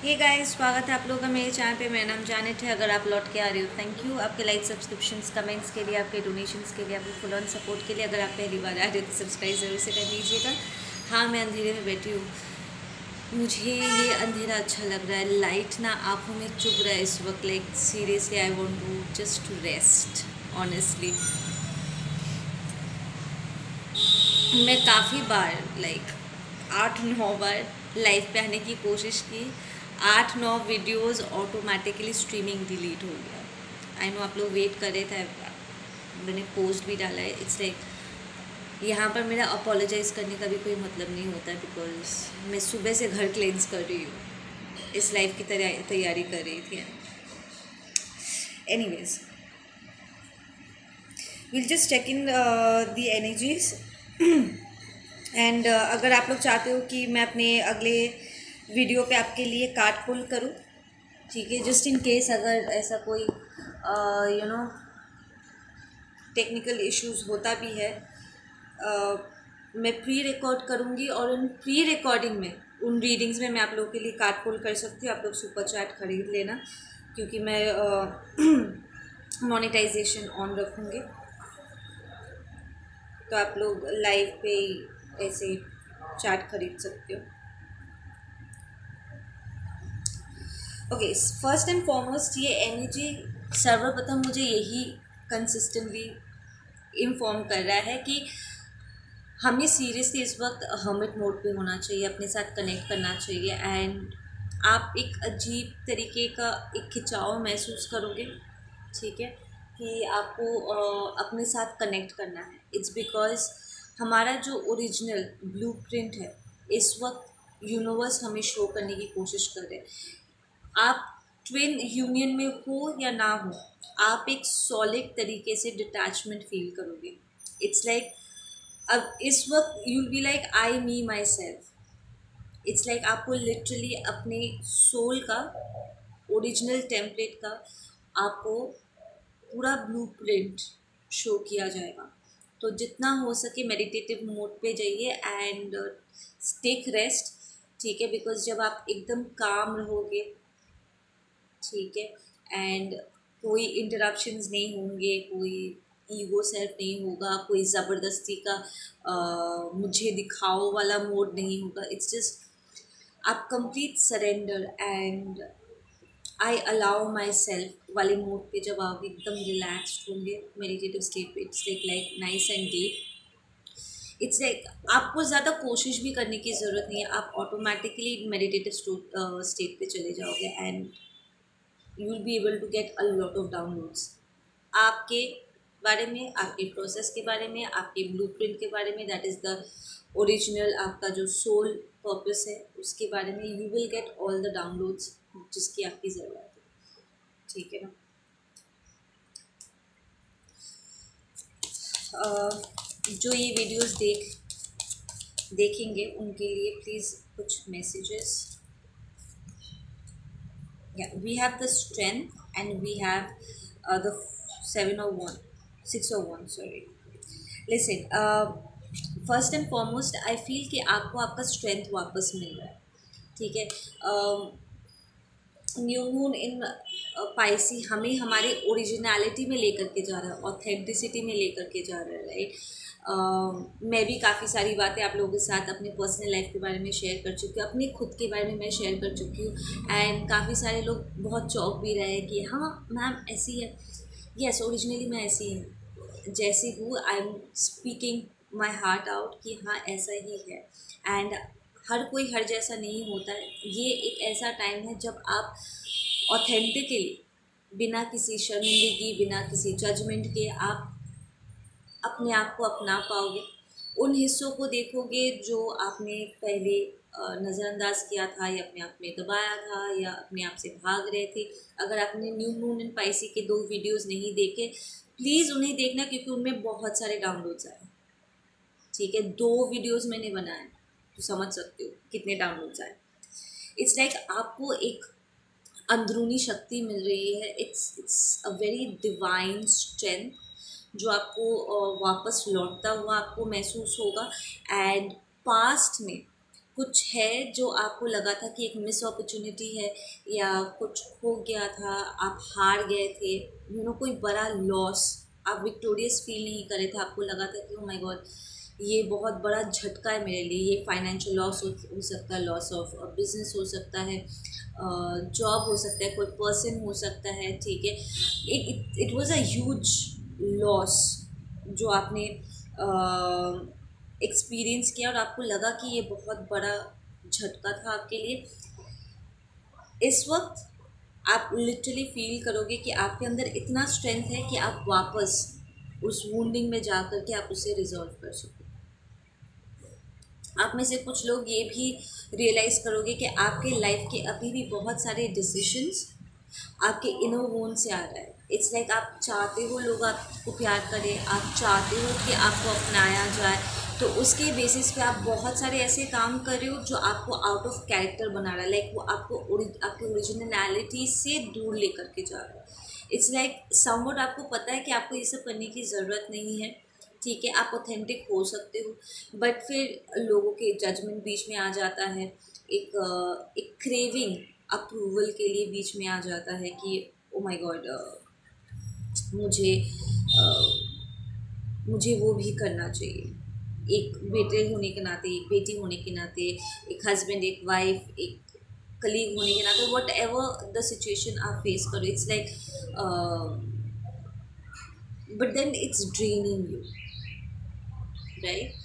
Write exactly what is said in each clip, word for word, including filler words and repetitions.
Hey guys, स्वागत है आप लोगों का मेरे चैनल पे। मेरा नाम जानेट है। अगर आप लौट के आ रहे हो, थैंक यू आपके लाइक, सब्सक्रिप्शंस, कमेंट्स के लिए, आपके डोनेशंस के लिए, आपके फुल ऑन सपोर्ट के लिए। अगर आप पहली बार आ रहे हो तो सब्सक्राइब ज़रूर से कर लीजिएगा। हाँ, मैं अंधेरे में बैठी हूँ। मुझे ये अंधेरा अच्छा लग रहा है। लाइट ना आँखों में चुभ रहा है इस वक्त। Like seriously I want to just to rest honestly. मैं काफ़ी बार लाइक आठ नौ बार लाइव पे आने की कोशिश की। आठ नौ वीडियोस ऑटोमेटिकली स्ट्रीमिंग डिलीट हो गया। आई नो आप लोग वेट कर रहे थे, मैंने पोस्ट भी डाला है। इट्स लाइक यहाँ पर मेरा अपोलोजाइज़ करने का भी कोई मतलब नहीं होता, बिकॉज मैं सुबह से घर क्लेंस कर रही हूँ, इस लाइव की तैयारी कर रही थी। Anyways, will just check in the energies and uh, अगर आप लोग चाहते हो कि मैं अपने अगले वीडियो पे आपके लिए कार्ड पुल करूँ, ठीक है, जस्ट इन केस अगर ऐसा कोई यू नो टेक्निकल इश्यूज होता भी है, uh, मैं प्री रिकॉर्ड करूँगी और उन प्री रिकॉर्डिंग में, उन रीडिंग्स में मैं आप लोगों के लिए कार्ड पुल कर सकती हूँ। आप लोग सुपर चैट खरीद लेना, क्योंकि मैं मोनेटाइजेशन ऑन रखूँगी, तो आप लोग लाइव पे ऐसे चार्ट खरीद सकते हो। ओके, फर्स्ट एंड फॉरमोस्ट ये एनर्जी सर्वप्रथम मुझे यही कंसिस्टेंटली इन्फॉर्म कर रहा है कि हमें सीरियसली इस वक्त हर्मिट मोड पे होना चाहिए, अपने साथ कनेक्ट करना चाहिए। एंड आप एक अजीब तरीके का एक खिंचाव महसूस करोगे, ठीक है, कि आपको uh, अपने साथ कनेक्ट करना है। इट्स बिकॉज हमारा जो ओरिजिनल ब्लूप्रिंट है इस वक्त यूनिवर्स हमें शो करने की कोशिश कर रहे हैं। आप ट्विन यूनियन में हो या ना हो, आप एक सॉलिड तरीके से डिटैचमेंट फील करोगे। इट्स लाइक like, अब इस वक्त you will be like I me myself. It's like आपको लिटरली अपने सोल का ओरिजिनल टेम्पलेट का आपको पूरा ब्लूप्रिंट शो किया जाएगा। तो जितना हो सके मेडिटेटिव मोड पे जाइए एंड टेक रेस्ट, ठीक है, बिकॉज जब आप एकदम काम रहोगे, ठीक है, एंड कोई इंटरप्शंस नहीं होंगे, कोई ईगो सेल्फ नहीं होगा, कोई ज़बरदस्ती का uh, मुझे दिखाओ वाला मोड नहीं होगा। इट्स जस्ट आप complete surrender and I allow myself वाले मोड पे जब आप एकदम रिलैक्सड होंगे मेडिटेटिव स्टेट पे, it's like like nice and deep. It's like आपको ज़्यादा कोशिश भी करने की ज़रूरत नहीं है, आप ऑटोमेटिकली मेडिटेटिव स्टेट पे चले जाओगे and you will be able to get a lot of downloads आपके बारे में, आपके प्रोसेस के बारे में, आपके ब्लूप्रिंट के बारे में, दैट इज़ द ओरिजिनल आपका जो सोल पर्पस है उसके बारे में। You will get all the downloads जिसकी आपकी ज़रूरत है, ठीक है ना। uh, जो ये वीडियोस देख देखेंगे उनके लिए प्लीज़ कुछ messages. Yeah, we have the strength and we have uh, the seven oh one, six oh one, sorry. Listen, uh, first and foremost, I feel कि आपको आपका strength वापस मिल रहा है, ठीक है। न्यू मून इन पाइसी हमें हमारे ओरिजिनलिटी में लेकर के जा रहा है, ऑथेंटिसिटी में लेकर के जा रहा है, राइट। Uh, मैं भी काफ़ी सारी बातें आप लोगों के साथ अपने पर्सनल लाइफ के बारे में शेयर कर चुकी हूँ, अपने खुद के बारे में मैं शेयर कर चुकी हूँ। एंड काफ़ी सारे लोग बहुत चौंक भी रहे हैं कि हाँ मैम ऐसी है। यस, ओरिजिनली मैं ऐसी हूँ, जैसी हूँ। I am speaking my heart out कि हाँ ऐसा ही है। एंड हर कोई हर जैसा नहीं होता है। ये एक ऐसा टाइम है जब आप ऑथेंटिकली, बिना किसी शर्मिंदगी, बिना किसी जजमेंट के आप अपने आप को अपना पाओगे। उन हिस्सों को देखोगे जो आपने पहले नज़रअंदाज किया था या अपने आप में दबाया था या अपने आप से भाग रहे थे। अगर आपने न्यू मून एंड पाइसी के दो वीडियोस नहीं देखे, प्लीज़ उन्हें देखना, क्योंकि उनमें बहुत सारे डाउनलोड्स आए, ठीक है। दो वीडियोस मैंने बनाए तो समझ सकते हो कितने डाउनलोड्स आए। इट्स लाइक like आपको एक अंदरूनी शक्ति मिल रही है। It's it's a very divine strength जो आपको वापस लौटता हुआ आपको महसूस होगा। एंड पास्ट में कुछ है जो आपको लगा था कि एक मिस अपॉर्चुनिटी है या कुछ खो गया था, आप हार गए थे, यू नो कोई बड़ा लॉस, आप विक्टोरियस फील नहीं कर रहे थे, आपको लगा था कि ओ माय गॉड ये बहुत बड़ा झटका है मेरे लिए, ये फाइनेंशियल लॉस हो, हो सकता है, लॉस ऑफ बिजनेस हो सकता है, जॉब हो सकता है, कोई पर्सन हो सकता है, ठीक है। It it was a huge loss जो आपने एक्सपीरियंस किया और आपको लगा कि ये बहुत बड़ा झटका था आपके लिए। इस वक्त आप लिटरली फील करोगे कि आपके अंदर इतना स्ट्रेंथ है कि आप वापस उस वुंडिंग में जा कर के आप उसे रिजॉल्व कर सको। आप में से कुछ लोग ये भी रियलाइज़ करोगे कि आपके लाइफ के अभी भी बहुत सारे डिसीशंस आपके इनर वोन से आ रहा है। इट्स लाइक like आप चाहते हो लोग आपको प्यार करें, आप चाहते हो कि आपको अपनाया जाए, तो उसके बेसिस पे आप बहुत सारे ऐसे काम कर रहे हो जो आपको आउट ऑफ कैरेक्टर बना रहा है, लाइक like वो आपको आपकी ओरिजिनलिटी से दूर लेकर के जा रहा है। इट्स लाइक समवट आपको पता है कि आपको ये सब करने की ज़रूरत नहीं है, ठीक है, आप ऑथेंटिक हो सकते हो, बट फिर लोगों के जजमेंट बीच में आ जाता है, एक एक क्रेविंग अप्रूवल के लिए बीच में आ जाता है कि ओ माय गॉड मुझे uh, मुझे वो भी करना चाहिए, एक बेटे होने के नाते, एक बेटी होने के नाते, एक हस्बैंड, एक वाइफ, एक कलीग होने के नाते, वट एवर द सिचुएशन आप फेस करो, it's like but then it's draining you, right.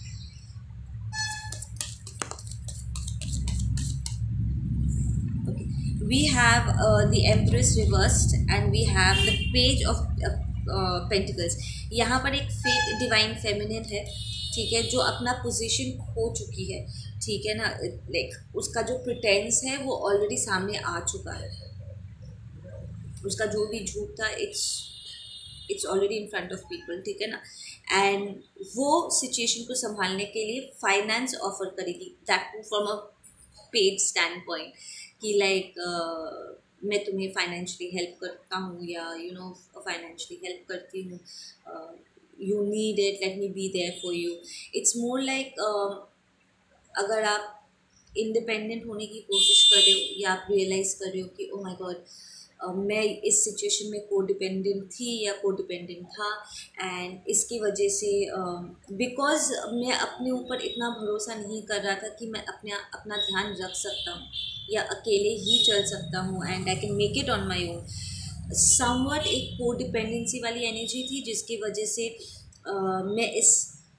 We have uh, the Empress reversed and we have the Page of uh, uh, Pentacles। यहाँ पर एक फेक डिवाइन फेमिनिन है, ठीक है, जो अपना पोजीशन खो चुकी है, ठीक है ना, लाइक उसका जो प्रिटेंस है वो ऑलरेडी सामने आ चुका है, उसका जो भी झूठ था it's it's already in front of people, ठीक है ना। एंड वो सिचुएशन को संभालने के लिए फाइनेंस ऑफर करेगी, that from a paid standpoint, कि लाइक uh, मैं तुम्हें फाइनेंशियली हेल्प करता हूँ या यू नो फाइनेंशियली हेल्प करती हूँ, you need it, let me be there for you. It's more like अगर आप इंडिपेंडेंट होने की कोशिश कर रहे हो या आप रियलाइज़ कर रहे हो कि ओ माय गॉड मैं इस सिचुएशन में को डिपेंडेंट थी या को डिपेंडेंट था, एंड इसकी वजह से बिकॉज uh, मैं अपने ऊपर इतना भरोसा नहीं कर रहा था कि मैं अपने अपना ध्यान रख सकता हूँ या अकेले ही चल सकता हूँ and I can make it on my own. Somewhat एक को डिपेंडेंसी वाली एनर्जी थी जिसकी वजह से uh, मैं इस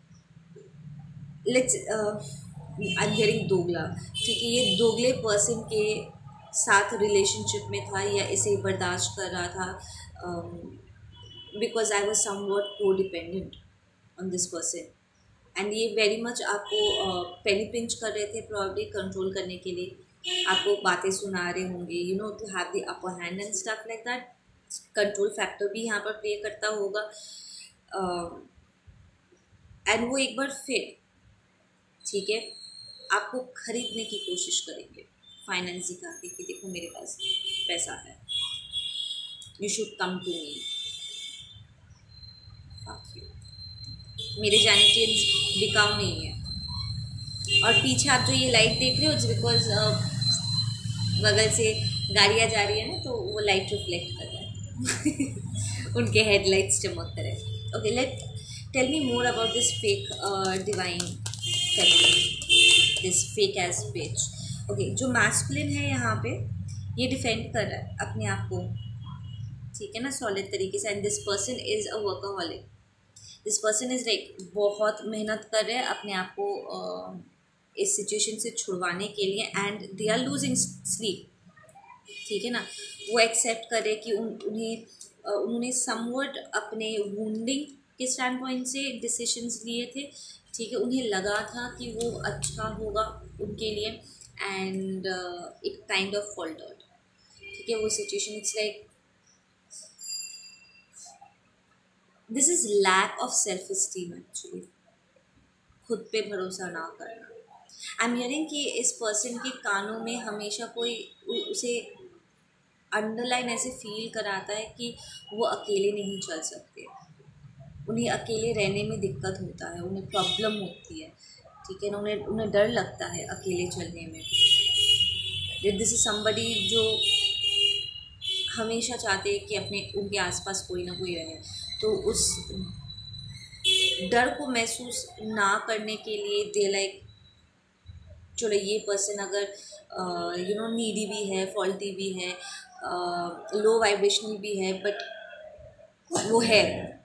लेट्स आई एम हियरिंग दोगला, ठीक है, ये दोगले पर्सन के साथ रिलेशनशिप में था या इसे बर्दाश्त कर रहा था बिकॉज आई वॉज समवट को dependent on this person, and ये वेरी मच आपको पेनी पिंच कर रहे थे, प्रॉब्ली कंट्रोल करने के लिए, आपको बातें सुना रहे होंगे, you know to have the upper hand and stuff like that. Control factor भी यहाँ पर प्ले करता होगा, एंड uh, वो एक बार फिर, ठीक है, आपको खरीदने की कोशिश करेंगे, फाइनेंस दिखा के कि देखो मेरे पास पैसा है, you should come to me, fuck you, मेरे जैनिटियंस बिकाऊ नहीं है। और पीछे आप जो ये लाइट देख रहे हो, बिकॉज बगल से गाड़ियाँ जा रही है ना, तो वो लाइट रिफ्लेक्ट कर रहा है उनके हेडलाइट्स चमक कर रहे हैं। Okay, let tell me more about this fake divine feminine, this fake ass bitch. Okay, जो मैस्कुलिन है यहाँ पे ये डिफेंड कर रहा है अपने आप को, ठीक है ना, सॉलिड तरीके से, and this person is a workaholic, this person is like बहुत मेहनत कर रहे हैं अपने आप को uh, इस सिचुएशन से छुड़वाने के लिए, and they are losing sleep, ठीक है ना। वो एक्सेप्ट करे कि उन उन्हें uh, उन्होंने समवट अपने वुंडिंग के स्टैंड पॉइंट से डिसीशंस लिए थे, ठीक है, उन्हें लगा था कि वो अच्छा होगा उनके लिए, and it kind of faltered, ठीक है, वो situation, it's like this is lack of self esteem actually, खुद पे भरोसा ना करना। आई एम हियरिंग कि इस पर्सन के कानों में हमेशा कोई उसे अंडरलाइन ऐसे फील कराता है कि वो अकेले नहीं चल सकते, उन्हें अकेले रहने में दिक्कत होता है, उन्हें प्रॉब्लम होती है, ठीक है ना, उन्हें उन्हें डर लगता है अकेले चलने में। दिस इज समबडी जो हमेशा चाहते हैं कि अपने उनके आसपास कोई ना कोई रहे, तो उस डर को महसूस ना करने के लिए दे लाइक चलो ये पर्सन अगर यू नो नीडी भी है, फॉल्टी भी है, लो वाइब्रेशनल भी है, बट वो है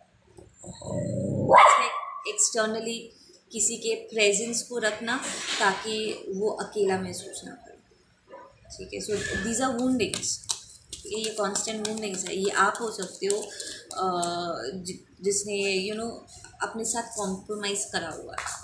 एक्सटर्नली किसी के प्रेजेंस को रखना ताकि वो अकेला महसूस ना करे, ठीक है। सो दीज आर वुंडिंग्स, ये कांस्टेंट वुंडिंग्स है। ये आप हो सकते हो uh, जिसने यू नो अपने साथ कॉम्प्रोमाइज़ करा हुआ है।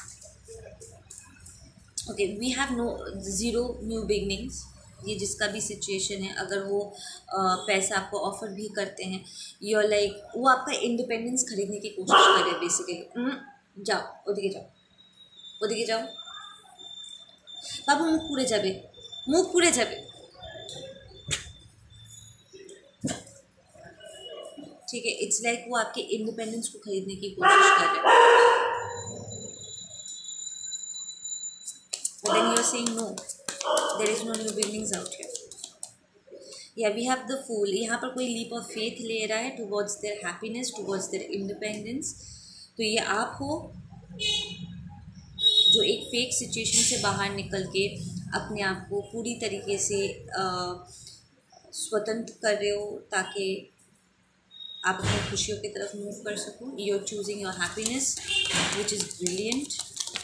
Okay, we have no zero new beginnings. ये जिसका भी सिचुएशन है, अगर वो uh, पैसा आपको ऑफर भी करते हैं, यू आर लाइक वो आपका इंडिपेंडेंस खरीदने की कोशिश कर रहे हैं बेसिकली। जाओ ओदिके जाओ ओदिके जाओ बाबू, मुख पुड़े जाबे, मुख पुड़े जाबे, ठीक है। इट्स लाइक like वो आपके इंडिपेंडेंस को खरीदने की कोशिश कर रहे हैं, but then you are saying no, there is no new beginnings out here. Yeah, we have the fool. यहाँ पर कोई लीप ऑफ फेथ ले रहा है towards their happiness, towards their independence. तो ये आप हो जो एक फेक सिचुएशन से बाहर निकल के अपने आप को पूरी तरीके से स्वतंत्र कर रहे हो ताकि आप अपनी खुशियों की तरफ मूव कर सको। You are choosing your happiness which is brilliant.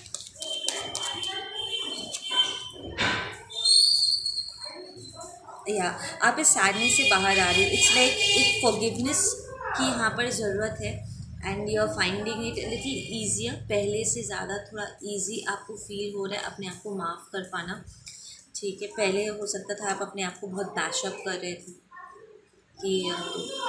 या आप इस सैडनेस से बाहर आ रहे हो। इट्स लाइक एक फॉरगिवनेस की यहाँ पर ज़रूरत है and you are finding it little easier. पहले से ज़्यादा थोड़ा इजी आपको फील हो रहा है अपने आप को माफ़ कर पाना, ठीक है। पहले हो सकता था आप अपने आप को बहुत बैशअप कर रहे थे कि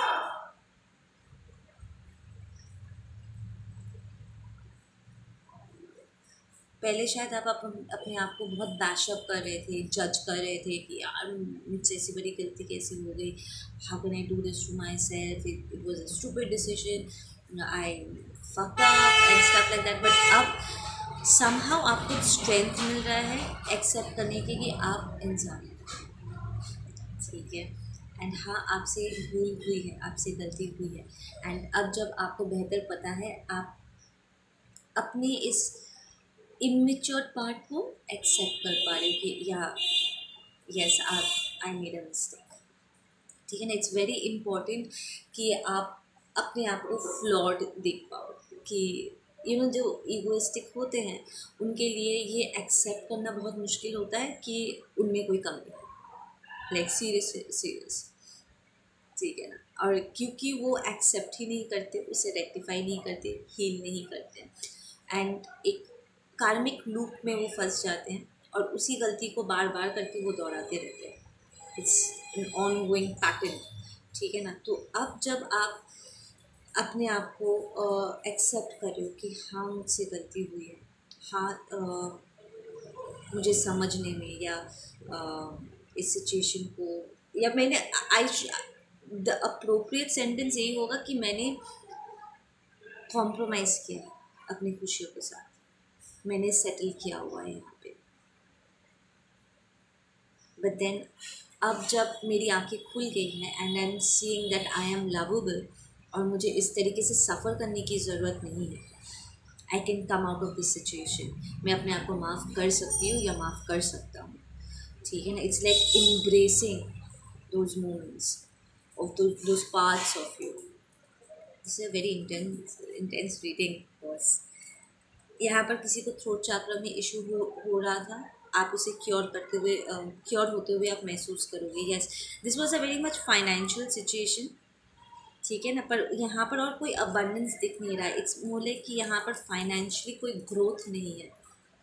पहले शायद आप अपने आप को बहुत बैशअप कर रहे थे, जज कर रहे थे कि यार मुझसे ऐसी बड़ी गलती कैसी हो गई, how can I do this to myself, it was a stupid decision, I fucked up and stuff like that. But अब समहाउ आपको स्ट्रेंथ मिल रहा है एक्सेप्ट करने के कि आप इंसान हैं, ठीक है। एंड हाँ, आपसे भूल हुई है, आपसे गलती हुई है, एंड अब जब आपको बेहतर पता है, आप अपने इस इमेच्योर पार्ट को एक्सेप्ट कर पा रहे कि या यस आप आई मेड अ मिस्टेक, ठीक है ना। इट्स वेरी इम्पॉर्टेंट कि आप अपने आप को फ्लॉड देख पाओ कि यू नो जो ईगोइस्टिक होते हैं उनके लिए ये एक्सेप्ट करना बहुत मुश्किल होता है कि उनमें कोई कमी है, लाइक सीरियस सीरियस, ठीक है ना। और क्योंकि वो एक्सेप्ट ही नहीं करते, उसे रेक्टिफाई नहीं करते, हील नहीं करते, एंड एक कार्मिक लूप में वो फंस जाते हैं और उसी गलती को बार बार करके वो दोहराते रहते हैं। It's an ongoing pattern, ठीक है ना। तो अब जब आप अपने आप को एक्सेप्ट कर रहे हो कि हाँ मुझसे गलती हुई है, हाँ uh, मुझे समझने में या uh, इस सिचुएशन को, या मैंने आई द अप्रोप्रिएट सेंटेंस यही होगा कि मैंने कॉम्प्रोमाइज़ किया अपनी खुशियों के साथ, मैंने सेटल किया हुआ है यहाँ पे। बट देन अब जब मेरी आंखें खुल गई हैं and I am seeing that I am lovable और मुझे इस तरीके से सफ़र करने की ज़रूरत नहीं है, I can come out of this situation, मैं अपने आप को माफ़ कर सकती हूँ या माफ़ कर सकता हूँ, ठीक है ना। It's like embracing those moments of those parts of you. This is a very intense intense reading boss. यहाँ पर किसी को थ्रोट चक्र में इशू हो हो रहा था, आप उसे क्योर करते हुए क्योर uh, होते हुए आप महसूस करोगे। Yes, this was a very much financial situation, ठीक है ना। पर यहाँ पर और कोई अबंडेंस दिख नहीं रहा है। इट्स मोर लाइक कि यहाँ पर फाइनेंशियली कोई ग्रोथ नहीं है।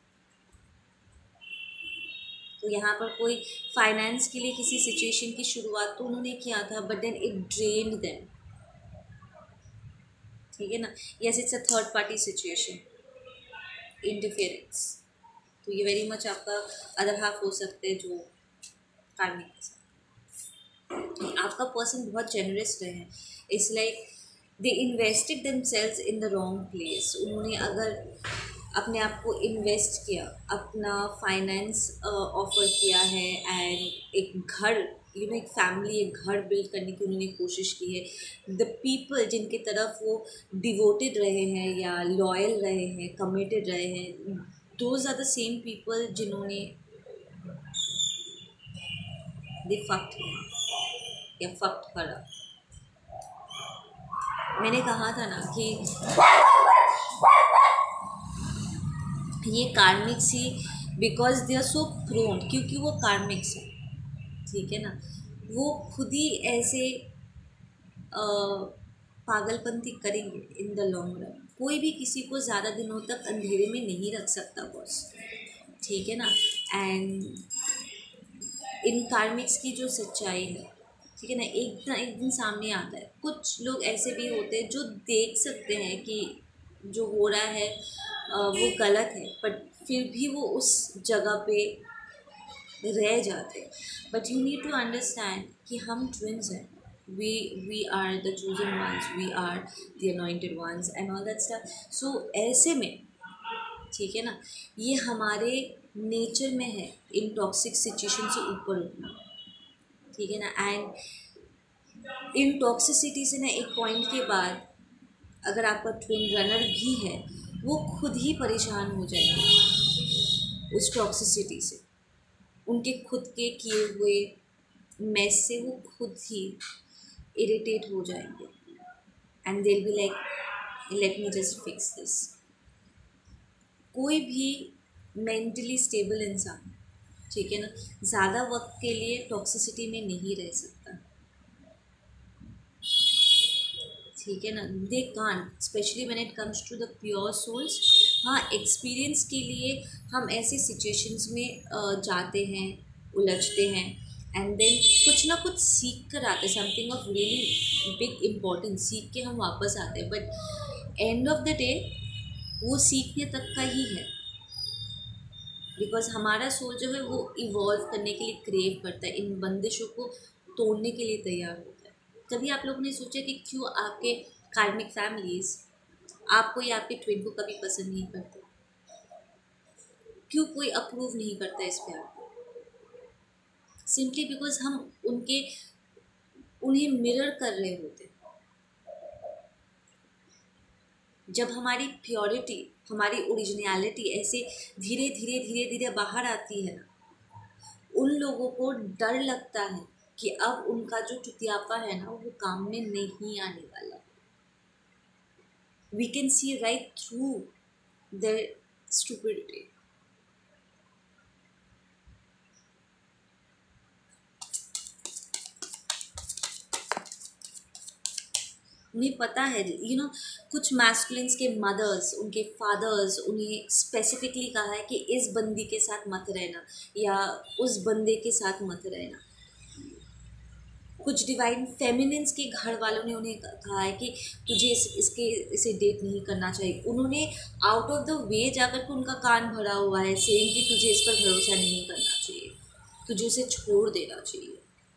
तो यहाँ पर कोई फाइनेंस के लिए किसी सिचुएशन की शुरुआत तो उन्होंने किया था, but then it drained them, ठीक है ना। Yes, it's a third party situation, interference. तो ये वेरी मच आपका अदर हाफ हो सकते हैं जो कार्मिक के साथ। आपका पर्सन बहुत जेनरस रहे हैं, it's like they invested themselves in the wrong place. उन्होंने अगर अपने आप को इन्वेस्ट किया, अपना फाइनेंस ऑफर किया है, एंड एक घर, यू नो एक फैमिली, एक घर बिल्ड करने की उन्होंने कोशिश की है। द पीपल जिनके तरफ वो डिवोटेड रहे हैं या लॉयल रहे हैं, कमिटेड रहे हैं, those are the same people जिन्होंने दे फक्ड या फक्ड करा। मैंने कहा था ना कि ये कार्मिक्स ही, because they are so prone, क्योंकि वो कार्मिक्स है, ठीक है ना, वो खुद ही ऐसे पागलपंती करेंगे इन द लॉन्ग रन। कोई भी किसी को ज़्यादा दिनों तक अंधेरे में नहीं रख सकता बॉस, ठीक है ना। एंड इन कार्मिक्स की जो सच्चाई है, ठीक है ना, एक ना एक दिन सामने आता है। कुछ लोग ऐसे भी होते हैं जो देख सकते हैं कि जो हो रहा है वो गलत है, बट फिर भी वो उस जगह पे रह जाते हैं। But you need to understand कि हम ट्विन्स हैं, we we are the chosen ones, we are the anointed ones and all that stuff. So ऐसे में, ठीक है ना, ये हमारे नेचर में है इन टॉक्सिक सिचुएशन से ऊपर उठना, ठीक है ना। एंड इन टॉक्सिसिटी से ना एक पॉइंट के बाद अगर आपका ट्विन रनर भी है, वो खुद ही परेशान हो जाएंगे उस टॉक्सिसिटी से, उनके खुद के किए हुए मैस से वो खुद ही इरिटेट हो जाएंगे and they will be like let me just fix this. कोई भी मेंटली स्टेबल इंसान, ठीक है ना, ज़्यादा वक्त के लिए टॉक्सिसिटी में नहीं रह सकता, ठीक है ना। They can't, especially when it comes to the pure souls. हाँ, एक्सपीरियंस के लिए हम ऐसे सिचुएशंस में जाते हैं, उलझते हैं, एंड देन कुछ ना कुछ सीख कर आते हैं, something of really big importance सीख के हम वापस आते हैं। But end of the day वो सीखने तक का ही है, बिकॉज हमारा सोल जो है वो इवॉल्व करने के लिए क्रेव करता है, इन बंदिशों को तोड़ने के लिए तैयार होता है। कभी आप लोगों ने सोचा कि क्यों आपके कार्मिक फैमिलीज आपको या आपके ट्विन को कभी पसंद नहीं करते? क्यों कोई अप्रूव नहीं करता इस प्यार को? सिंपली बिकॉज हम उनके उन्हें मिरर कर रहे होते। जब हमारी प्योरिटी, हमारी ओरिजिनलिटी ऐसे धीरे धीरे धीरे धीरे बाहर आती है ना, उन लोगों को डर लगता है कि अब उनका जो चुतियापा है ना वो काम में नहीं आने वाला। We can see right through their stupidity. उन्हें पता है, यू you नो know, कुछ मैस्कुलिन्स के मदर्स, उनके फादर्स उन्हें स्पेसिफिकली कहा है कि इस बंदी के साथ मत रहना या उस बंदे के साथ मत रहना। कुछ डिवाइन फेमिनिन्स के घर वालों ने उन्हें कहा है कि तुझे इस इसके इसे डेट नहीं करना चाहिए। उन्होंने आउट ऑफ द वे जाकर के उनका कान भरा हुआ है सेइंग कि तुझे इस पर भरोसा नहीं करना चाहिए, तुझे उसे छोड़ देना चाहिए,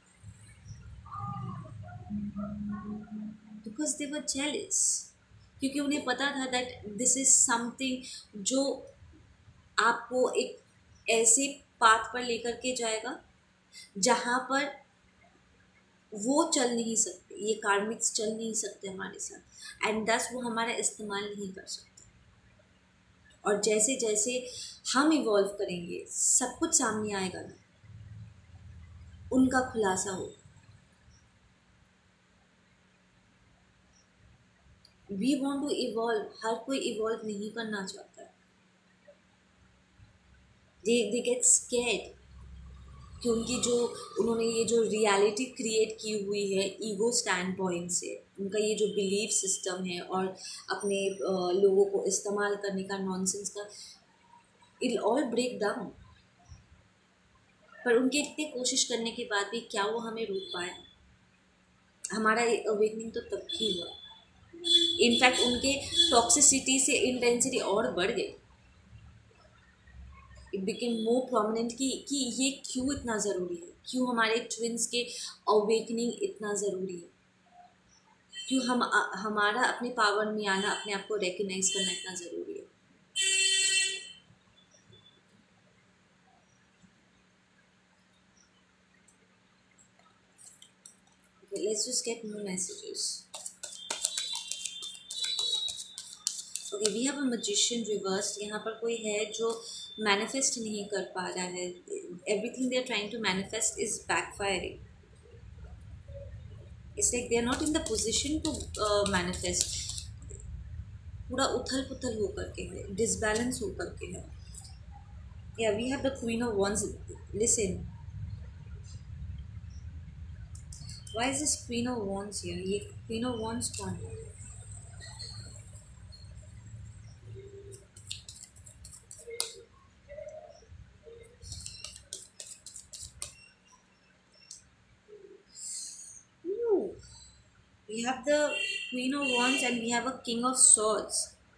बिकॉज दे वर जेलस। क्योंकि उन्हें पता था दैट दिस इज समथिंग जो आपको एक ऐसे पाथ पर लेकर के जाएगा जहाँ पर वो चल नहीं सकते, ये कार्मिक्स चल नहीं सकते हमारे साथ, एंड दस वो हमारा इस्तेमाल नहीं कर सकते। और जैसे जैसे हम इवॉल्व करेंगे सब कुछ सामने आएगा ना, उनका खुलासा होगा। वी वॉन्ट टू इवॉल्व, हर कोई इवॉल्व नहीं करना चाहता, दे दे गेट स्कैर्ड कि उनकी जो उन्होंने ये जो रियलिटी क्रिएट की हुई है ईगो स्टैंड पॉइंट से, उनका ये जो बिलीफ सिस्टम है और अपने लोगों को इस्तेमाल करने का नॉनसेंस का, इट ऑल ब्रेक डाउन। पर उनके इतने कोशिश करने के बाद भी क्या वो हमें रोक पाए? हमारा अवेकनिंग तो तब ही हुआ। इनफैक्ट उनके टॉक्सिसिटी से इंटेंसिटी और बढ़ गई। इट बिकेम मोर प्रोमिनेंट कि कि ये क्यों इतना ज़रूरी है, क्यों हमारे ट्विंस के अवेकनिंग इतना ज़रूरी है, क्यों हम हमारा अपने पावर में आना, अपने आप को रिकग्नाइज करना इतना ज़रूरी है। let's just get more messages. Okay, we have a magician reverse. यहाँ पर कोई है जो मैनिफेस्ट नहीं कर पा रहा है. Everything they are trying to manifest is backfiring. It's like they are not in the position to manifest. पूरा उथल पुथल होकर के है, डिसबैलेंस होकर के है. या we have the queen of wands. Listen, why is this queen of wands here? ये क्वीन ऑफ वॉन्ड्स कौन है? We have the Queen of Wands and we have a King of Swords.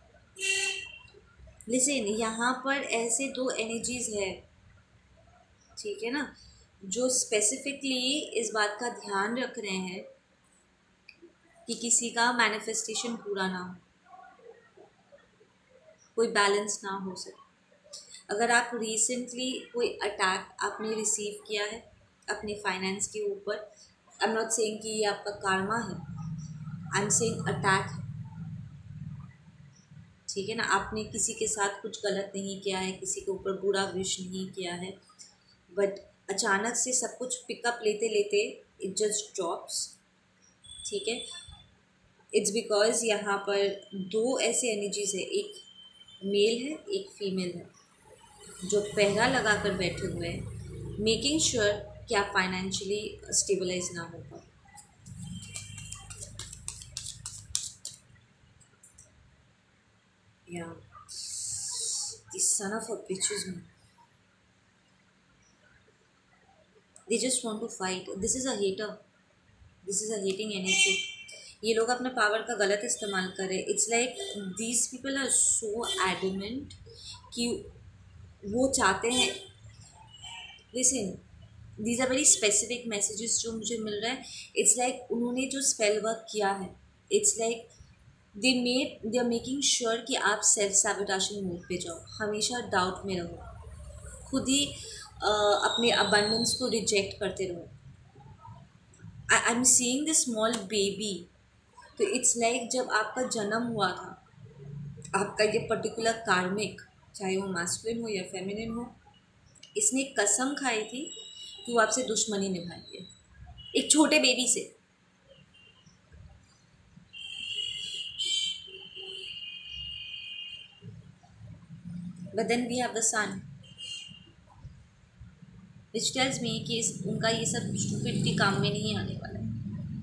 Listen, यहाँ पर ऐसे दो energies है, ठीक है ना, जो स्पेसिफिकली इस बात का ध्यान रख रहे हैं कि किसी का मैनिफेस्टेशन पूरा ना हो, कोई बैलेंस ना हो सके. अगर आप रिसेंटली कोई अटैक आपने रिसीव किया है अपने फाइनेंस के ऊपर, आई एम नॉट सेइंग कि ये आपका कार्मा है, आई एम सेइंग अटैक, ठीक है ना. आपने किसी के साथ कुछ गलत नहीं किया है, किसी के ऊपर बुरा विश नहीं किया है, बट अचानक से सब कुछ पिकअप लेते लेते इट जस्ट ड्रॉप्स, ठीक है. इट्स बिकॉज यहाँ पर दो ऐसे एनर्जीज है, एक मेल है एक फीमेल है, जो पहरा लगा कर बैठे हुए हैं, मेकिंग श्योर कि आप फाइनेंशियली स्टेबलाइज ना हो पाए. Yeah, these son of a bitches, man. They just want to fight. This is a hater. This is a hating energy. ये लोग अपने पावर का गलत इस्तेमाल कर रहे. It's like these people are so adamant कि वो चाहते हैं. Listen, these are very specific messages जो मुझे मिल रहा है. It's like उन्होंने जो स्पेल वर्क किया है, it's like they made they are making sure कि आप सेल्फ सैबोटेजिंग मोड पे जाओ, हमेशा डाउट में रहो, खुद ही uh, अपने अबंडेंस को रिजेक्ट करते रहो. I am seeing this small baby. तो इट्स लाइक जब आपका जन्म हुआ था, आपका ये पर्टिकुलर कार्मिक, चाहे वो मैस्कुलिन हो या फेमिनिन हो, इसने कसम खाई थी कि वो आपसे दुश्मनी निभाएंगे, एक छोटे बेबी से. But then we have the sun, which tells me कि इस उनका ये सब स्टूपिडिटी काम में नहीं आने वाला है.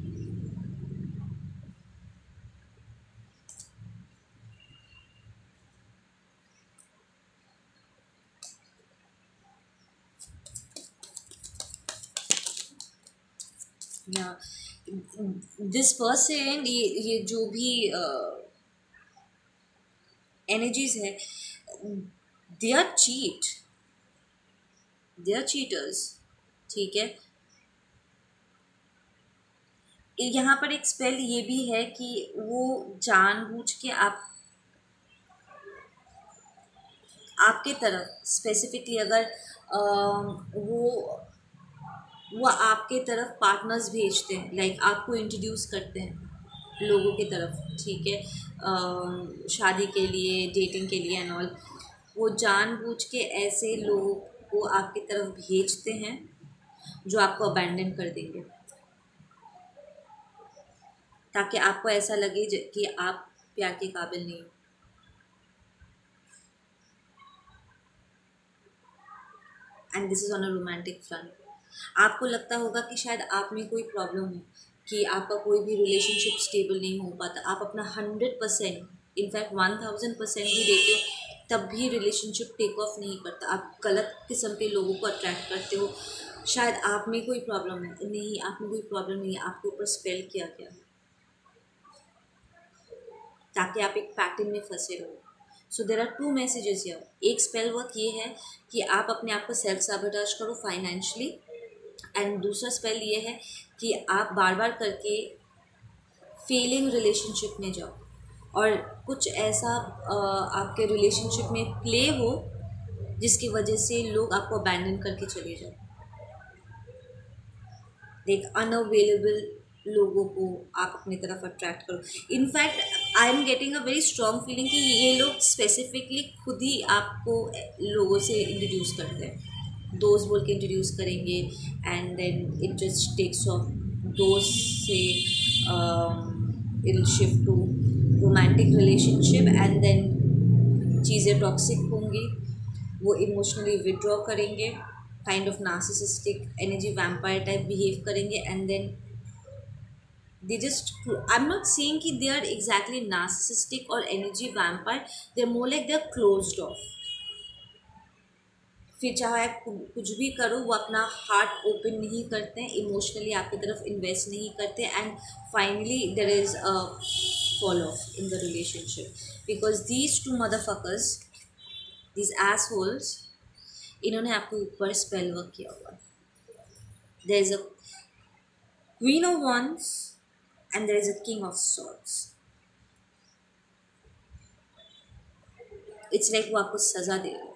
या दिस पर्सन, ये ये जो भी एनर्जीज uh, है, they are cheat, they are cheaters, ठीक है. यहाँ पर एक स्पेल ये भी है कि वो जानबूझ के आप आपके तरफ स्पेसिफिकली अगर आ, वो वो आपके तरफ पार्टनर्स भेजते हैं, लाइक like आपको इंट्रोड्यूस करते हैं लोगों की तरफ, ठीक है, आ, शादी के लिए, डेटिंग के लिए एंड ऑल. वो जानबूझ के ऐसे लोगों को आपकी तरफ भेजते हैं जो आपको अबैंडन कर देंगे, ताकि आपको ऐसा लगे कि आप प्यार के काबिल नहीं हो. And this is on a romantic front. आपको लगता होगा कि शायद आप में कोई प्रॉब्लम है, कि आपका कोई भी रिलेशनशिप स्टेबल नहीं हो पाता, आप अपना hundred percent in fact one thousand percent भी देते हो, तब भी रिलेशनशिप टेक ऑफ नहीं करता. आप गलत किस्म के लोगों को अट्रैक्ट करते हो. शायद आप में कोई प्रॉब्लम है. नहीं, आप में कोई प्रॉब्लम नहीं है, आपके ऊपर स्पेल किया गया है ताकि आप एक पैटर्न में फंसे रहो. So there are two messages here. एक स्पेल वर्क ये है कि आप अपने आप को सेल्फ सैबोटेज करो फाइनेंशियली, एंड दूसरा स्पेल ये है कि आप बार बार करके फेलिंग रिलेशनशिप में जाओ और कुछ ऐसा आ, आपके रिलेशनशिप में प्ले हो जिसकी वजह से लोग आपको अबैंडन करके चले जाए. लाइक अनअवेलेबल लोगों को आप अपनी तरफ अट्रैक्ट करो। In fact I am getting a very strong feeling कि ये लोग स्पेसिफिकली खुद ही आपको लोगों से इंट्रोड्यूस करते हैं, दोस्त बोल के इंट्रोड्यूस करेंगे, and then it just takes off दोस्त से it will shift to romantic relationship, and then चीज़ें टॉक्सिक होंगी, वो इमोशनली विड्रॉ करेंगे, kind of narcissistic energy vampire type behave करेंगे, and then they just, I'm not saying कि they are exactly narcissistic or energy vampire, they're more like they're closed off। फिर चाहे आप कुछ भी करो वो अपना हार्ट ओपन नहीं करते हैं, इमोशनली आपकी तरफ इन्वेस्ट नहीं करते, and finally there is a fall off in the relationship because these two motherfuckers, these assholes, इन्होंने आपके ऊपर स्पेल वर्क किया हुआ। There is a queen of wands and there is a king of swords। It's like वो आपको सजा दे रहा है,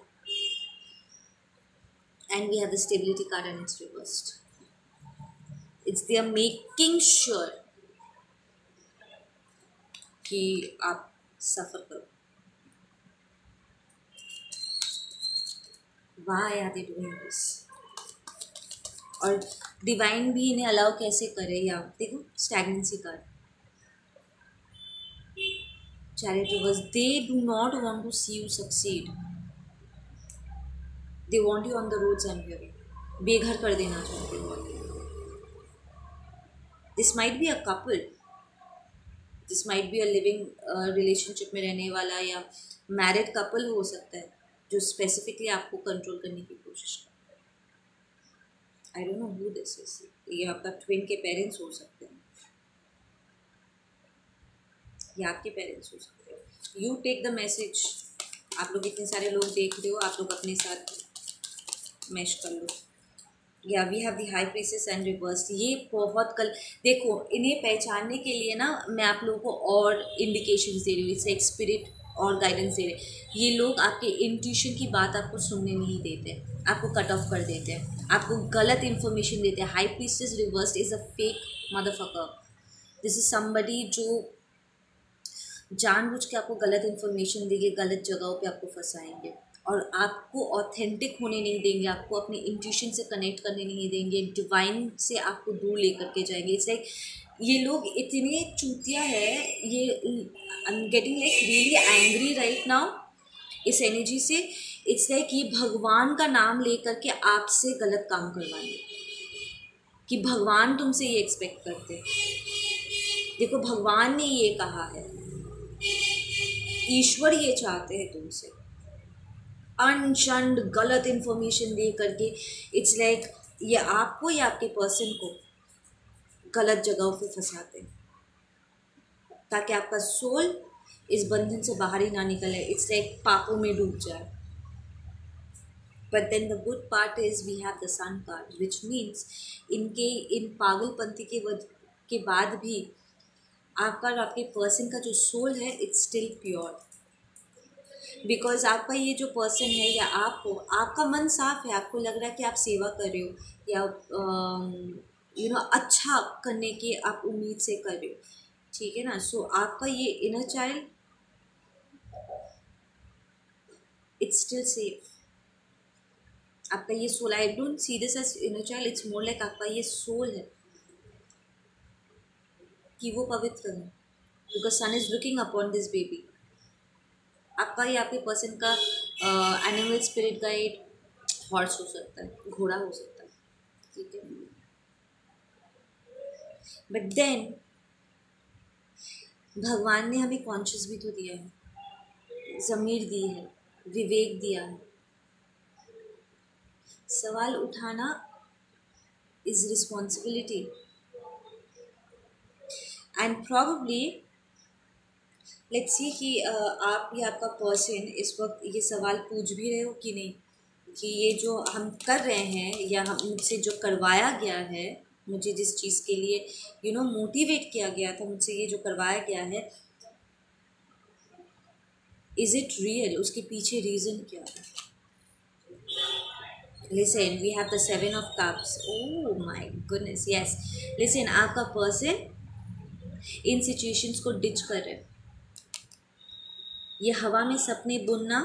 and we have the stability card and it's reversed। It's they are making sure कि आप सफ़र करो। Why are they doing this? और divine भी इन्हें अलाउ कैसे करे, या देखो stagnancy card, chariot reverse, they do not want to see you succeed, they want you on the roads and hearing, बेघर कर देना चाहते हो। This might be a couple, this might be a living relationship में रहने वाला या married couple हो सकता है जो स्पेसिफिकली आपको कंट्रोल करने की कोशिश करे। I don't know who this is, ये आपका ट्विन के पेरेंट्स हो सकते हैं या आपके पेरेंट्स हो सकते हैं। You take the message. आप लोग इतने सारे लोग देख रहे हो, आप लोग अपने साथ मैश कर लो। या we have the high priestess and reverse. ये बहुत कल देखो, इन्हें पहचानने के लिए ना मैं आप लोगों को और इंडिकेशंस दे रही हूँ, इससे एक स्पिरिट और गाइडेंस दे रहे। ये लोग आपके इंट्यूशन की बात आपको सुनने नहीं देते, आपको कट ऑफ कर देते हैं, आपको गलत इन्फॉर्मेशन देते हैं। High priestess reversed is a fake motherfucker. This is somebody जो जानबूझ के आपको गलत इन्फॉर्मेशन देंगे, गलत जगहों पे आपको फंसाएंगे और आपको ऑथेंटिक होने नहीं देंगे, आपको अपने इंट्यूशन से कनेक्ट करने नहीं देंगे, डिवाइन से आपको दूर लेकर के जाएंगे। इट्स लाइक ये लोग इतने चूतिया है, ये I am getting like really angry right now इस एनर्जी से। इट्स लाइक ये भगवान का नाम लेकर के आपसे गलत काम करवाएंगे कि भगवान तुमसे ये एक्सपेक्ट करते। देखो भगवान ने ये कहा है, ईश्वर ये चाहते हैं तुमसे, अनशंड गलत इन्फॉर्मेशन दे करके। इट्स लाइक like, ये आपको या आपके पर्सन को गलत जगहों पे फंसाते हैं ताकि आपका सोल इस बंधन से बाहर ही ना निकले। इट्स लाइक like, पापों में डूब जाए। But then the good part is we have the sun card which means इनके इन पागलपंथी के के बाद भी आपका और आपके पर्सन का जो सोल है इट्स स्टिल प्योर। बिकॉज आपका ये जो पर्सन है या आप हो, आपका मन साफ है, आपको लग रहा है कि आप सेवा कर रहे हो या यू नो अच्छा करने की आप उम्मीद से कर रहे हो, ठीक है ना। सो so, आपका ये inner child it's still safe. आपका ये soul, I don't see this as inner child, it's more like आपका ये सोल है कि वो पवित्र है। Because sun is looking upon this baby. आपका या आपके पर्सन का एनिमल स्पिरिट गाइड हॉर्स हो सकता है, घोड़ा हो सकता है, ठीक है। बट देन भगवान ने हमें कॉन्शियस भी तो दिया है, ज़मीर दी है, विवेक दिया है। सवाल उठाना is responsibility and probably let's see कि आप या आपका पर्सन इस वक्त ये सवाल पूछ भी रहे हो कि नहीं कि ये जो हम कर रहे हैं या हम मुझसे जो करवाया गया है, मुझे जिस चीज़ के लिए यू नो मोटिवेट किया गया था, मुझसे ये जो करवाया गया है, इज़ इट रियल? उसके पीछे रीज़न क्या है? Listen, we have the seven of cups. Oh my goodness, yes. Listen, आपका पर्सन इन सिचुएशंस को डिच कर रहे हैं. ये हवा में सपने बुनना,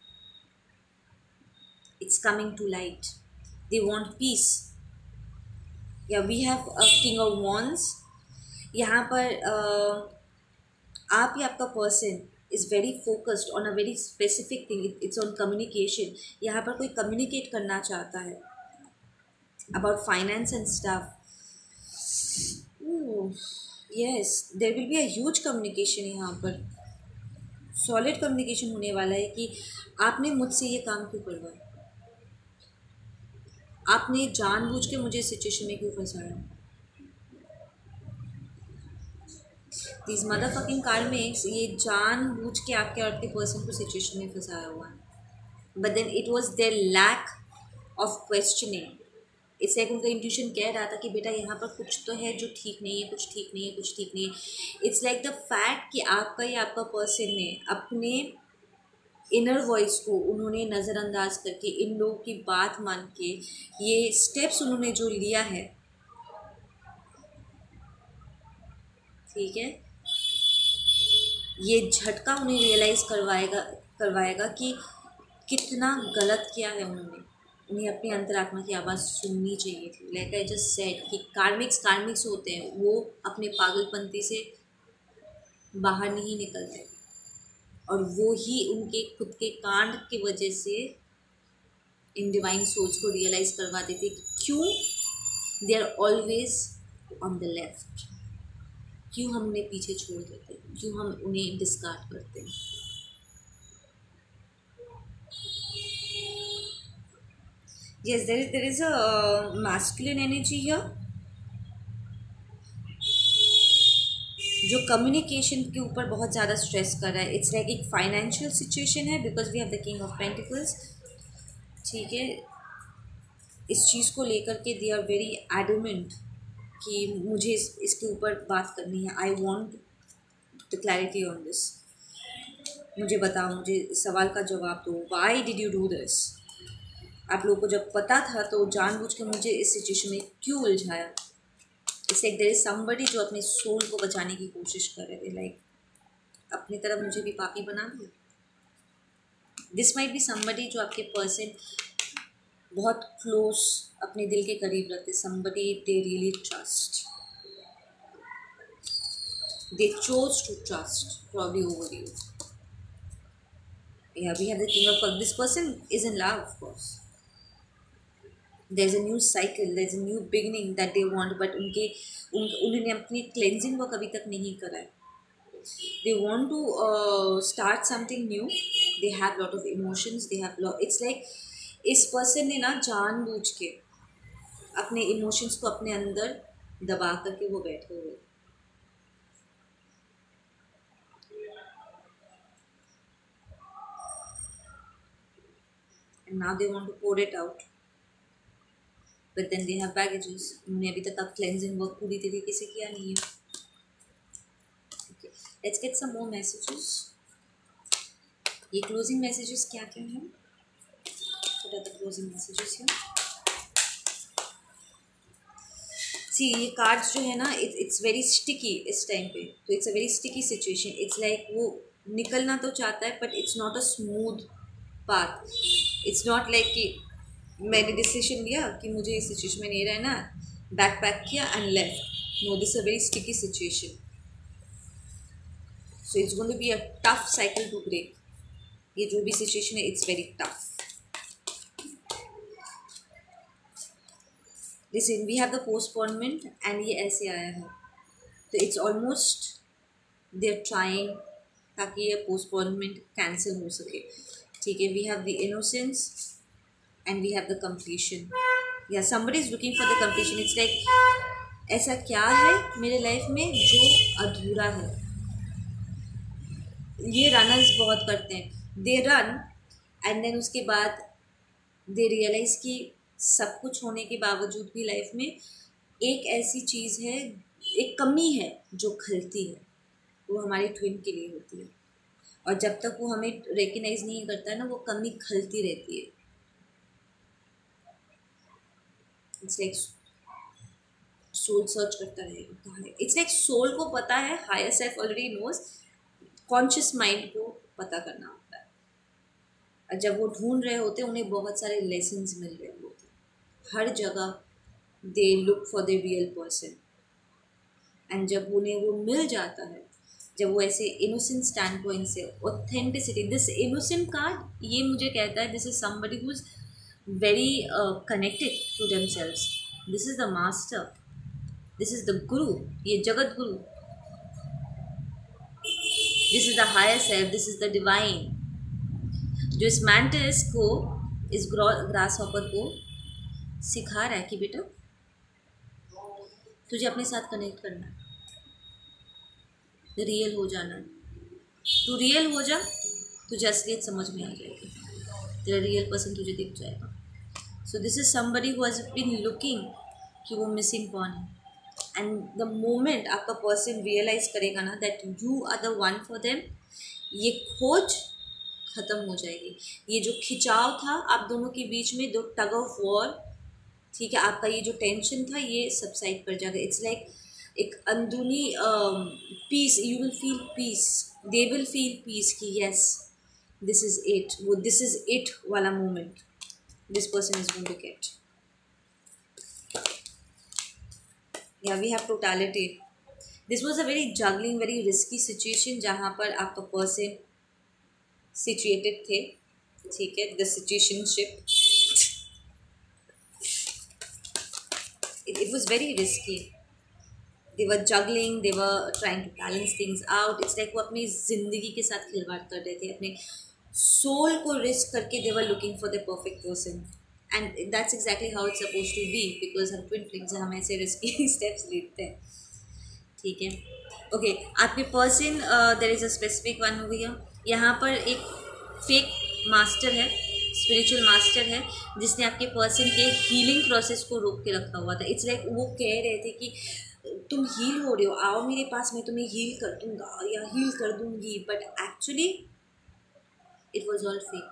it's coming to light. They want peace. Yeah, we have a king of wands. यहाँ पर uh, आप या आपका person is very focused on a very specific thing. It's on communication. यहाँ पर कोई कम्युनिकेट करना चाहता है about finance and staff. Yes, there will be a huge communication. यहाँ पर सॉलिड कम्युनिकेशन होने वाला है कि आपने मुझसे ये काम क्यों करवाया, आपने जानबूझ के मुझे इस सिचुएशन में क्यों फंसाया. दिस मदरफकिंग कार्मिक्स, ये जानबूझ के आपके और आपके पर्सन को सिचुएशन में फंसाया हुआ है. But then it was there lack of questioning. It's like उनका इंट्यूशन कह रहा था कि बेटा यहाँ पर कुछ तो है जो ठीक नहीं है, कुछ ठीक नहीं है, कुछ ठीक नहीं है. इट्स लाइक द फैक्ट कि आपका या आपका पर्सन ने अपने इनर वॉइस को उन्होंने नज़रअंदाज करके, इन लोगों की बात मान के, ये स्टेप्स उन्होंने जो लिया है, ठीक है, ये झटका उन्हें रियलाइज़ करवाएगा करवाएगा कि कितना गलत किया है उन्होंने. उन्हें अपनी अंतरात्मा की आवाज़ सुननी चाहिए थी. लाइक आई जस्ट सेड कि कार्मिक्स कार्मिक्स होते हैं, वो अपने पागलपंती से बाहर नहीं निकलते, और वो ही उनके खुद के कांड की वजह से इन डिवाइन सोल्स को रियलाइज़ करवा देते कि क्यों they are always on the left, क्यों हम उन्हें पीछे छोड़ देते हैं, क्यों हम उन्हें डिस्कार्ड करते हैं. Yes, there is there is a uh, masculine energy here जो कम्युनिकेशन के ऊपर बहुत ज़्यादा स्ट्रेस कर रहा है. इट्स लाइक एक फाइनेंशियल सिचुएशन है because we have the king of pentacles. ठीक है, इस चीज़ को लेकर के दे आर वेरी एडमेंट कि मुझे इस इसके ऊपर बात करनी है. I want the clarity on this. मुझे बताओ, मुझे इस सवाल का जवाब दो. Why did you do this? आप लोगों को जब पता था तो जानबूझ के मुझे इस सिचुएशन में क्यों उलझाया? It's like there is somebody जो अपने सोल को बचाने की कोशिश कर रहे थे. लाइक अपनी तरफ मुझे भी पापी बना दिया. दिस माइट बी समबडी जो आपके पर्सन बहुत क्लोज, अपने दिल के करीब रखते. Somebody they really trust, they chose to trust probably over you. Yeah, we have the king of cups. This person is in love, of course. There's a new cycle, there's a new beginning that they want, but उनके उन उन्होंने अपनी cleansing work अभी तक नहीं करा है. They want to uh, start something new. They have lot of emotions. They have lot. It's like इस पर्सन ने ना जानबूझ के अपने इमोशंस को अपने अंदर दबा करके वो बैठे हुए. And now they want to pour it out. But then they have baggages. उन्होंने अभी तक क्लेंजिंग वर्क पूरी तरीके से किया नहीं है. Okay, let's get some more messages. ये closing messages क्या क्या हैं? What are the closing messages here? See, ये cards जो है ना, it, it's very sticky इस टाइम पे. तो it's a very sticky situation. It's like वो निकलना तो चाहता है, but it's not a smooth path. It's not like कि मैंने डिसीजन लिया कि मुझे इस सिचुएशन में नहीं रहना, बैक पैक किया and left. No, this a very sticky situation. So it's going to be a tough cycle to break. ये जो भी सिचुएशन है, it's very tough. Listen, we have the postponement and ये ऐसे आया है. तो it's almost they are trying ताकि ये पोस्टपोनमेंट कैंसिल हो सके. ठीक है, we have the innocence and we have the completion. Yeah, somebody is looking for the completion. It's like ऐसा क्या है मेरे लाइफ में जो अधूरा है. ये रनर्स बहुत करते हैं. दे रन एंड देन उसके बाद दे रियलाइज़ कि सब कुछ होने के बावजूद भी लाइफ में एक ऐसी चीज़ है, एक कमी है जो खलती है. वो हमारी ट्विन के लिए होती है, और जब तक वो हमें रिकग्नाइज नहीं करता है ना, वो कमी खलती रहती है. इट्स लाइक सोल सर्च करता रहेगा कहाँ है। इट्स लाइक सोल को पता है, higher self already knows, conscious mind को पता करना होता है। और जब वो ढूंढ रहे होते हैं उन्हें बहुत सारे लेसन्स मिल रहे होते हैं हर जगह। They look for the real person, and जब उन्हें वो मिल जाता है, जब वो ऐसे इनोसेंट स्टैंड पॉइंट से ऑथेंटिसिटी, दिस इनोसेंट कार्ड ये मुझे कहता है this is somebody who is very connected to themselves, this is the master, this is the guru, ये जगत गुरु, this is the higher self, this is the divine, जो इस मैंटिस को, इस ग्रास हॉपर को सिखा रहा है कि बेटा तुझे अपने साथ कनेक्ट करना है, रियल हो जाना है। तू रियल हो जा, तुझे असलियत समझ में आ जाएगी, तेरा रियल पर्सन तुझे दिख जाएगा। So this is somebody who has been looking कि वो मिसिंग कौन है, एंड द मोमेंट आपका पर्सन रियलाइज करेगा ना that you are the one for them, ये खोज ख़त्म हो जाएगी। ये जो खिंचाव था आप दोनों के बीच में, दो टग ऑफ वॉर, ठीक है, आपका ये जो टेंशन था ये सबसाइड कर जाएगा। इट्स लाइक like एक अंदरूनी peace, you will feel peace, they will feel peace कि यस दिस इज इट, वो दिस इज इट वाला moment this person is going to get. या we have totality. This was a very juggling, very risky situation जहाँ पर आपका person situated थे, ठीक है, the situationship, it, it was very risky, they were juggling, they were trying to balance things out, it's like वो अपनी ज़िंदगी के साथ खिलवाड़ कर रहे थे, अपने सोल को रिस्क करके they were looking for the perfect person, and that's exactly how it's supposed to be because हम ट्विन फ्लिंग्स हैं, हम ऐसे रिस्की स्टेप्स लेते हैं, ठीक है। ओके, आपके person there is a specific one हो गया। यहाँ पर एक फेक मास्टर है, स्पिरिचुअल मास्टर है, जिसने आपके पर्सन के हीलिंग प्रोसेस को रोक के रखा हुआ था। इट्स लाइक like वो कह रहे थे कि तुम हील हो रहे हो, आओ मेरे पास, मैं तुम्हें हील कर दूंगा या हील कर दूंगी, but actually it was all fake,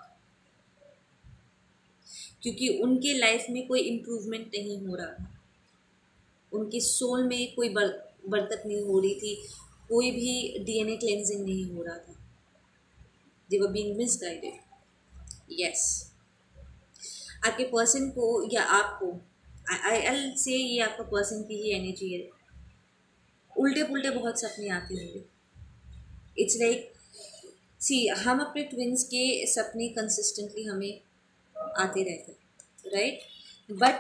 क्योंकि उनके लाइफ में कोई इम्प्रूवमेंट नहीं हो रहा था, उनके सोल में कोई बरकत नहीं हो रही थी, कोई भी डीएनए क्लेंजिंग नहीं हो रहा था, they were being misguided. Yes, आपके पर्सन को या आपको, आई आई से ये आपका पर्सन की ही एनर्जी है, उल्टे पुल्टे बहुत सपने आते होंगे। इट्स लाइक सी, हम अपने ट्विंस के सपने कंसिस्टेंटली हमें आते रहते हैं, राइट, बट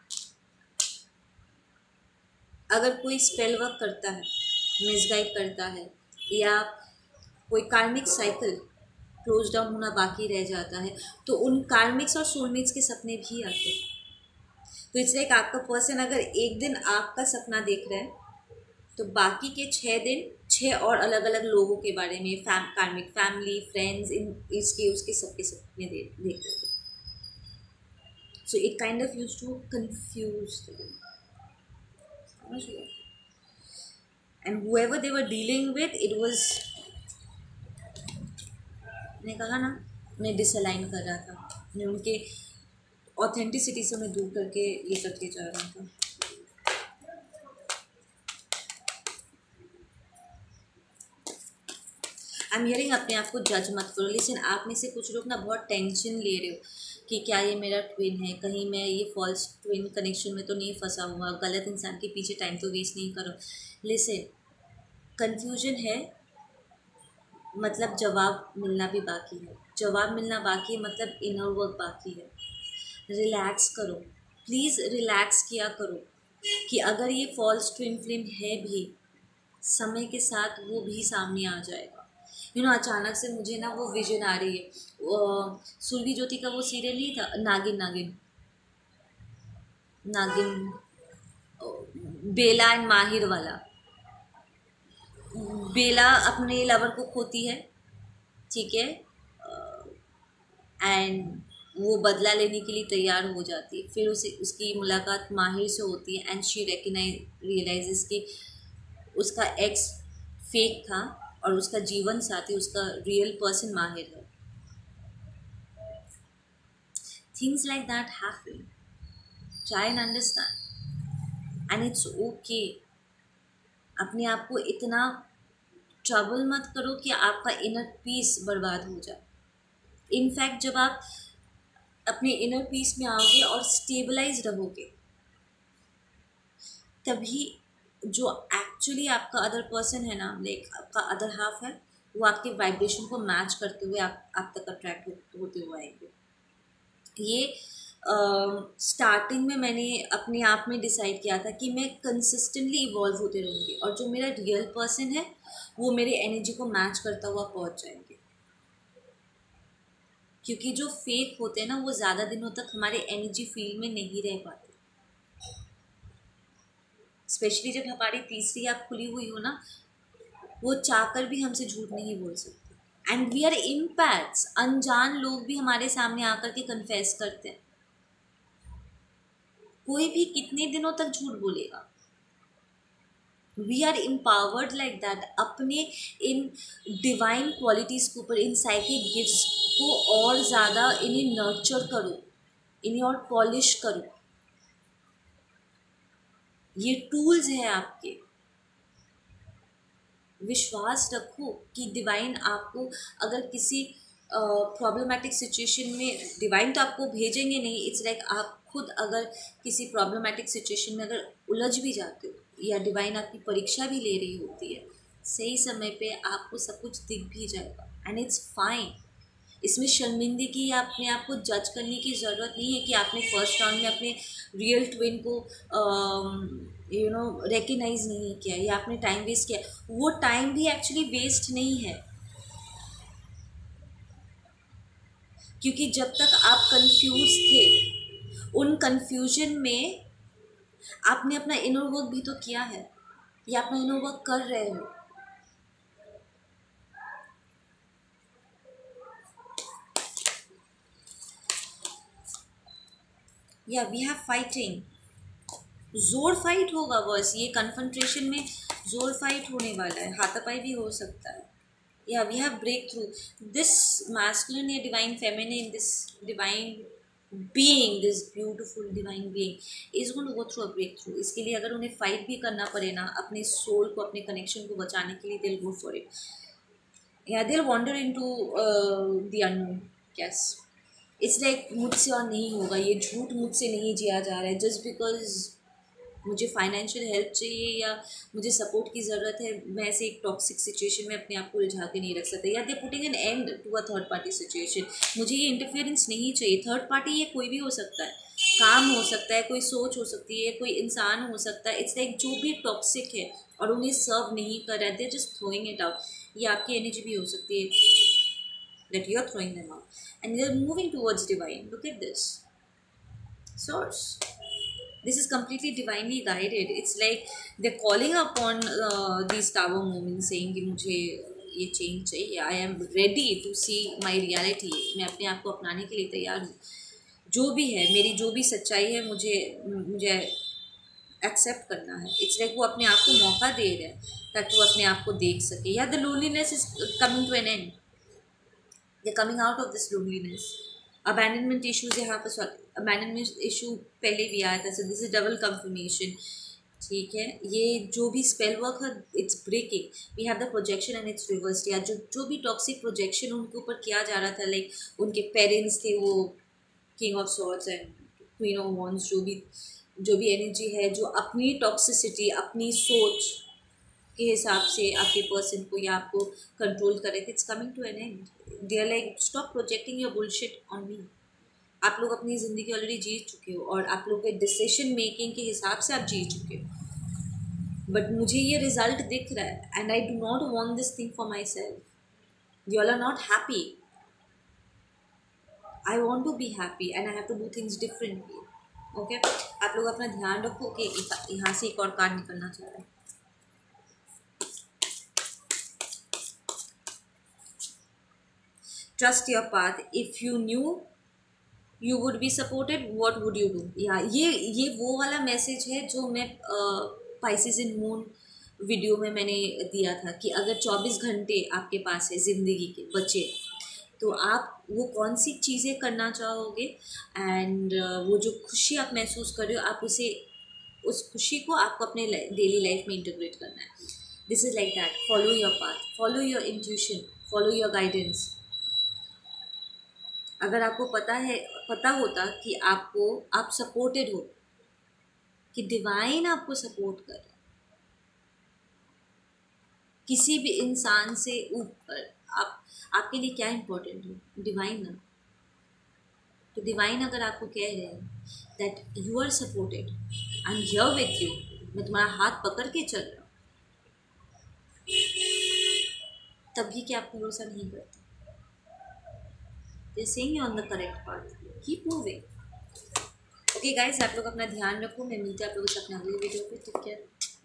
अगर कोई स्पेल वर्क करता है, मिसगाइड करता है, या कोई कार्मिक साइकिल क्लोज डाउन होना बाकी रह जाता है, तो उन कार्मिक्स और सोलमेट्स के सपने भी आते हैं। तो इट्स लाइक आपका पर्सन अगर एक दिन आपका सपना देख रहा है, तो बाकी के छः दिन छः और अलग अलग लोगों के बारे में, फैम कार्मिक फैमिली, फ्रेंड्स, इन इसके उसके सबके सपने दे देख रहे थे। So it kind of use to confuse and whoever they were dealing with, it was, ने कहा ना, उन्हें डिसअलाइन कर रहा था, उन्हें उनके ऑथेंटिसिटी से उन्हें दूर करके लेकर के जा रहा था। आई एम हियरिंग, अपने आप को जज मत करो। लिसन, आप में से कुछ लोग ना बहुत टेंशन ले रहे हो कि क्या ये मेरा ट्विन है, कहीं मैं ये फॉल्स ट्विन कनेक्शन में तो नहीं फंसा हुआ, गलत इंसान के पीछे टाइम तो वेस्ट नहीं करो। लिसन, कन्फ्यूजन है मतलब जवाब मिलना भी बाकी है, जवाब मिलना बाकी है मतलब इनर वर्क बाकी है। रिलैक्स करो, प्लीज़ रिलैक्स किया करो कि अगर ये फॉल्स ट्विन फ्लेम है भी, समय के साथ वो भी सामने आ जाएगा। यू you नो know, अचानक से मुझे ना वो विजन आ रही है, सुरभि ज्योति का वो सीरियल नहीं था, नागिन नागिन नागिन बेला एंड माहिर वाला। बेला अपने लवर को खोती है, ठीक है, एंड वो बदला लेने के लिए तैयार हो जाती है, फिर उसे उसकी मुलाकात माहिर से होती है, एंड शी रिकग्नाइज रियलाइजेस कि उसका एक्स फेक था और उसका जीवन साथी, उसका रियल पर्सन माहिर है। Things like that happen, try and understand and it's okay. अपने आप को इतना ट्रबल मत करो कि आपका इनर पीस बर्बाद हो जाए। इनफैक्ट जब आप अपने इनर पीस में आओगे और स्टेबलाइज रहोगे, तभी जो एक्चुअली आपका अदर पर्सन है ना, लाइक आपका अदर हाफ है, वो आपके वाइब्रेशन को मैच करते हुए आप आप तक अट्रैक्ट हो, होते हुए आएंगे। ये स्टार्टिंग uh, में मैंने अपने आप में डिसाइड किया था कि मैं कंसिस्टेंटली इवॉल्व होते रहूँगी और जो मेरा रियल पर्सन है वो मेरे एनर्जी को मैच करता हुआ पहुँच जाएंगे। क्योंकि जो फेक होते हैं ना, वो ज़्यादा दिनों तक हमारे एनर्जी फील्ड में नहीं रह पाते। स्पेशली जब हमारी तीसरी आँख खुली हुई हो ना, वो चाहकर भी हमसे झूठ नहीं बोल सकते। And we are impacts. अनजान लोग भी हमारे सामने आकर के कन्फेस करते हैं। कोई भी कितने दिनों तक झूठ बोलेगा? We are empowered like that. अपने इन डिवाइन क्वालिटीज़ के ऊपर, इन साइकिक गिफ्ट्स को और ज़्यादा इन्हें नर्चर करो, इन्हें और पॉलिश करो। ये टूल्स हैं आपके। विश्वास रखो कि डिवाइन आपको अगर किसी प्रॉब्लमेटिक uh, सिचुएशन में, डिवाइन तो आपको भेजेंगे नहीं, इट्स लाइक like आप खुद अगर किसी प्रॉब्लमेटिक सिचुएशन में अगर उलझ भी जाते हो या डिवाइन आपकी परीक्षा भी ले रही होती है, सही समय पे आपको सब कुछ दिख भी जाएगा एंड इट्स फाइन। इसमें शर्मिंदगी या अपने आप को जज करने की ज़रूरत नहीं है कि आपने फर्स्ट राउंड में अपने रियल ट्विन को यू नो रिकग्नाइज नहीं किया या आपने टाइम वेस्ट किया। वो टाइम भी एक्चुअली वेस्ट नहीं है, क्योंकि जब तक आप कंफ्यूज थे, उन कंफ्यूजन में आपने अपना इनर वर्क भी तो किया है या अपना इनर वर्क कर रहे हो। या वी हैव फाइटिंग। जोर फाइट होगा, बस ये कन्फ्रंटेशन में जोर फाइट होने वाला है, हाथापाई भी हो सकता है। या we have breakthrough. This masculine या divine feminine, this divine being, this beautiful divine being is going to go through a breakthrough. इसके लिए अगर उन्हें फाइट भी करना पड़े ना, अपने सोल को, अपने कनेक्शन को बचाने के लिए, दिल गो फॉर इट। या दिल wander into the unknown. Yes, it's like मुझसे और नहीं होगा, ये झूठ मुझसे नहीं जिया जा रहा है जस्ट बिकॉज मुझे फाइनेंशियल हेल्प चाहिए या मुझे सपोर्ट की ज़रूरत है। मैं ऐसे एक टॉक्सिक सिचुएशन में अपने आप को उलझा के नहीं रख सकता। या they putting an end to a third party situation. मुझे ये इंटरफेरेंस नहीं चाहिए। थर्ड पार्टी ये कोई भी हो सकता है, काम हो सकता है, कोई सोच हो सकती है, कोई इंसान हो सकता है। इट्स लाइक जो भी टॉक्सिक है और उन्हें सर्व नहीं कर रहा है, they just throwing it out. ये आपकी एनर्जी भी हो सकती है that you are throwing them out and you're moving towards divine. Look at this source. This is completely divinely guided. It's like they're calling upon uh, these tower moments saying कि मुझे ये change चाहिए। I am ready to see my reality. मैं अपने आप को अपनाने के लिए तैयार हूँ। जो भी है, मेरी जो भी सच्चाई है, मुझे मुझे एक्सेप्ट करना है। इट्स लाइक like वो अपने आप को मौका दे रहे हैं ताकि वो अपने आप को देख सके। या the loneliness is coming to an end. They're coming out of this loneliness. Abandonment issues यहाँ पर सॉल्व, abandonment issue पहले भी आया था, so this is double confirmation। ठीक है, ये जो भी स्पेल वर्क है, it's breaking. We have the projection and it's reversed. या जो जो भी टॉक्सिक प्रोजेक्शन उनके ऊपर किया जा रहा था, लाइक उनके पेरेंट्स थे वो king of swords and queen of wands, जो भी जो भी एनर्जी है, जो अपनी टॉक्सिसिटी, अपनी सोच के हिसाब से आपके पर्सन को या आपको कंट्रोल करे थे, it's coming to an end. They are like stop projecting your bullshit on me. आप लोग अपनी ज़िंदगी ऑलरेडी जी चुके हो और आप लोग के डिसीजन मेकिंग के हिसाब से आप जी चुके हो, बट मुझे ये रिजल्ट दिख रहा है and I do not want this thing for myself. You all are not happy, I want to be happy and I have to do things differently. Okay, आप लोग अपना ध्यान रखो कि यहाँ से एक और कार्ड निकलना चाह रहा है। Trust your path. If you knew you would be supported, what would you do. या ये ये वो वाला मैसेज है जो मैं पाइसेस इन मून वीडियो में मैंने दिया था कि अगर चौबीस घंटे आपके पास है ज़िंदगी के बचे, तो आप वो कौन सी चीज़ें करना चाहोगे, एंड वो जो खुशी आप महसूस कर रहे हो आप उसे उस खुशी को आपको अपने डेली लाइफ में इंटीग्रेट करना है. This is like that. Follow your path, follow your intuition, follow your guidance. अगर आपको पता है पता होता कि आपको आप सपोर्टेड हो, कि डिवाइन आपको सपोर्ट कर रहा है, किसी भी इंसान से ऊपर, आप आपके लिए क्या इम्पोर्टेंट है? डिवाइन ना. तो डिवाइन अगर आपको कह रहे हैं that you are supported, I am here with you, मैं तुम्हारा हाथ पकड़ के चल रहा हूँ, तभी क्या आप भरोसा नहीं करते? They are saying you on the correct path, keep moving. Okay guys, आप लोग अपना ध्यान रखो. मैं मिलती हूँ आप लोगों से अपने अगले वीडियो पे. Take care.